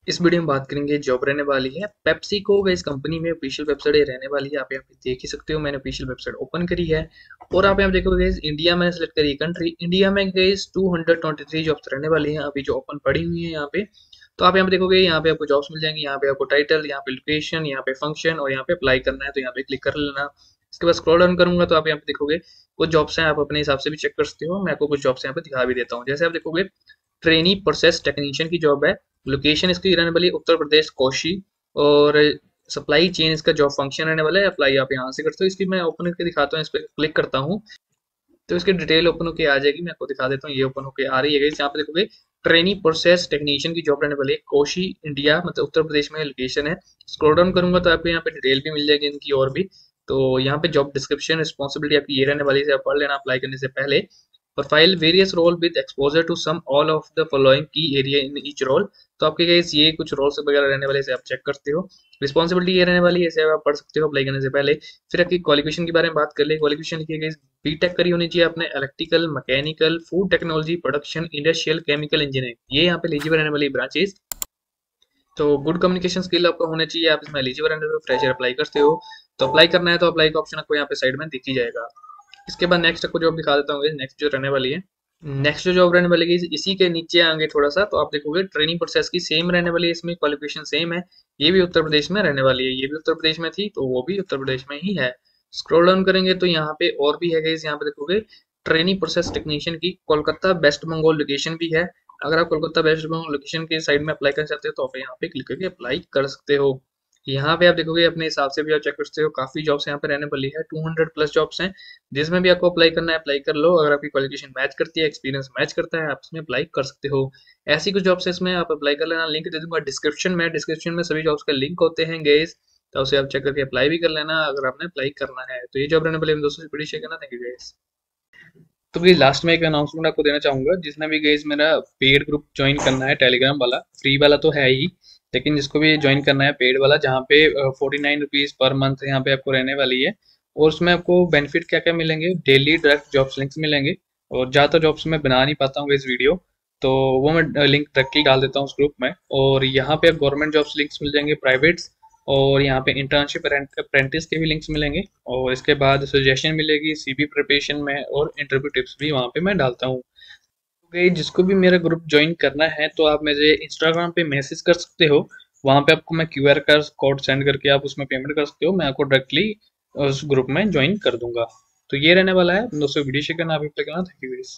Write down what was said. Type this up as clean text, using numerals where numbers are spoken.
इस वीडियो में बात करेंगे जॉब रहने वाली है पेप्सिको इस कंपनी में ऑफिशियल वेबसाइट रहने वाली है। आप यहाँ पे देख ही सकते हो, मैंने ऑफिशियल वेबसाइट ओपन करी है। और आप यहाँ पे देखोगे इंडिया मैंने सेलेक्ट करी कंट्री, इंडिया में गाइस 223 जॉब्स रहने वाली हैं अभी जो ओपन पड़ी हुई है यहाँ पे। तो आप यहाँ पे देखोगे, यहाँ पे आपको जॉब्स मिल जाएंगी, यहाँ पे आपको टाइटल, यहाँ पे लोकेशन, यहाँ पे फंक्शन और यहाँ पे अप्लाई करना है तो यहाँ पे क्लिक कर लेना। इसके बाद स्क्रॉल डाउन करूंगा तो आप यहाँ पे देखोगे कुछ जॉब्स हैं, आप अपने हिसाब से भी चेक कर सकते हो। मैं आपको कुछ जॉब्स यहाँ पे दिखा भी देता हूँ। जैसे आप देखोगे ट्रेनी प्रोसेस टेक्नीशियन की जॉब है। लोकेशन इसकी रहने वाली है उत्तर प्रदेश कोशी। और सप्लाई चेन इसका जॉब फंक्शन रहने वाला है। अप्लाई आप यहाँ से करते हो। इसकी मैं ओपन करके दिखाता हूँ, इस पर क्लिक करता हूँ तो इसकी डिटेल ओपन होकर आ जाएगी। मैं आपको दिखा देता हूँ, ये ओपन होकर आ रही है। यहाँ पे देखोगे ट्रेनी प्रोसेस टेक्नीशियन की जॉब रहने वाली है कोशी इंडिया, मतलब उत्तर प्रदेश में लोकेशन है। स्क्रॉल डाउन करूंगा तो आपको यहाँ पे डिटेल भी मिल जाएगी इनकी और भी। तो यहाँ पे जॉब डिस्क्रिप्शन रिस्पॉन्सिबिलिटी आपकी ये रहने वाली है, आप पढ़ लेना अप्लाई करने से पहले। Profile various role with exposure to some all of the following key area in each role. तो आपके गाइस ये कुछ रोल्स वगैरह रहने वाले, इसे आप चेक करते हो। रिस्पॉन्सिबिलिटी ये रहने वाली है, इसे आप पढ़ सकते हो अप्लाई करने से पहले। फिर आपकी क्वालिफिकेशन के बारे में बात कर ले। क्वालिफिकेशन लिखिए गाइस, बीटेक करी होनी चाहिए आपने, electrical, mechanical, food technology, production, industrial, chemical engineering, ये यहाँ पे एलिजिबल रहने वाली ब्रांचेस। तो गुड कम्युनिकेशन स्किल आपका होना चाहिए, आप इसमें एलिजिबल रहने हो। फ्रेशर अप्लाई करते हो तो अप्लाई करना है तो अप्लाई का ऑप्शन आपको यहाँ पे साइड में दिख ही जाएगा। इसके बाद नेक्स्ट आपको जॉब दिखा देता हूँ। नेक्स्ट जो रहने वाली है, नेक्स्ट जो जॉब रहने वाली है इसी के नीचे आएंगे थोड़ा सा तो आप देखोगे ट्रेनिंग प्रोसेस की सेम रहने वाली है, इसमें क्वालिफिकेशन सेम है। ये भी उत्तर प्रदेश में रहने वाली है, ये भी उत्तर प्रदेश में थी तो वो भी उत्तर प्रदेश में ही है। स्क्रॉल डाउन करेंगे तो यहाँ पे और भी है गाइस, यहाँ पे देखोगे ट्रेनिंग प्रोसेस टेक्नीशियन की कोलकाता वेस्ट बंगाल लोकेशन भी है। अगर आप कोलकाता वेस्ट बंगाल लोकेशन के साइड में अप्लाई करना चाहते हो तो आप यहाँ पे क्लिक करके अप्लाई कर सकते हो। यहाँ पे आप देखोगे अपने हिसाब से भी आप चेक कर सकते हो, काफी जॉब्स यहाँ पे रहने वाली है, 200 प्लस जॉब्स हैं। जिसमें भी आपको अप्लाई करना है अप्लाई कर लो। अगर आपकी क्वालिफिकेशन मैच करती है, एक्सपीरियंस मैच करता है, आप इसमें अप्लाई कर सकते हो। ऐसी कुछ जॉब्स है इसमें, आप अप्लाई कर लेना। लिंक दे दूंगा डिस्क्रिप्शन में, डिस्क्रिप्शन में सभी जॉब्स का लिंक होते हैं गाइस, तो उसे आप चेक करके अप्लाई भी कर लेना अगर आपने अप्लाई करना है तो। ये जॉब रहने वाले दोस्तों से बड़ी शेयर करना। Thank you guys. तो भाई लास्ट में एक अनाउंसमेंट आपको देना चाहूंगा, जिसने भी गाइस मेरा पेड ग्रुप ज्वाइन करना है टेलीग्राम वाला, फ्री वाला तो है ही, लेकिन जिसको भी ज्वाइन करना है पेड वाला, जहाँ पे 49 रुपीज़ पर मंथ यहाँ पे आपको रहने वाली है। और उसमें आपको बेनिफिट क्या क्या मिलेंगे, डेली डायरेक्ट जॉब्स लिंक्स मिलेंगे। और ज़्यादातर जॉब्स मैं बना नहीं पाता हूँ इस वीडियो, तो वो मैं लिंक डायरेक्टली डाल देता हूँ उस ग्रुप में। और यहाँ पे गवर्नमेंट जॉब्स लिंक्स मिल जाएंगे प्राइवेट्स, और यहाँ पे इंटर्नशिप अप्रेंटिस के भी लिंक्स मिलेंगे। और इसके बाद सजेशन मिलेगी सीवी प्रिपरेशन में, और इंटरव्यू टिप्स भी वहाँ पे मैं डालता हूँ। तो गाइस जिसको भी मेरा ग्रुप ज्वाइन करना है तो आप मुझे इंस्टाग्राम पे मैसेज कर सकते हो। वहाँ पे आपको मैं क्यूआर का कोड सेंड करके आप उसमें पेमेंट कर सकते हो, मैं आपको डायरेक्टली उस ग्रुप में ज्वाइन कर दूंगा। तो ये रहने वाला है दोस्तों, वीडियो शेयर करना, आप करना। Thank you guys.